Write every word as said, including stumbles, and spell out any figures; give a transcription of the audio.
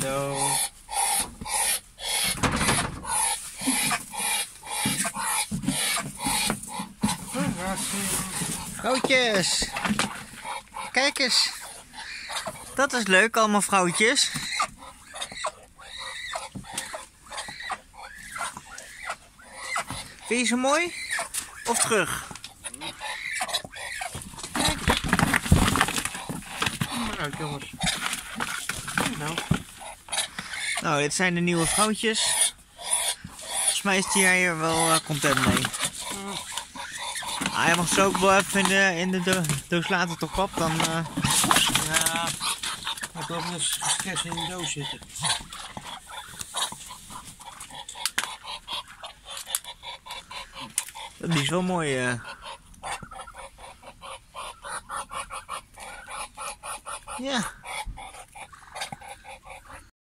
Hallo. Vrouwtjes. Kijk eens. Dat is leuk, allemaal vrouwtjes. Vind je ze mooi? Of terug? Kom maar uit, jongens. Nou. Nou, dit zijn de nieuwe vrouwtjes. Volgens mij is die hier wel uh, content mee. Ah, hij mag ze ook wel even in de, in de do doos laten, toch pap? Dan, uh... Ja, ik geloof dat ze stress in de doos zitten. Die is wel mooi. Uh... Ja.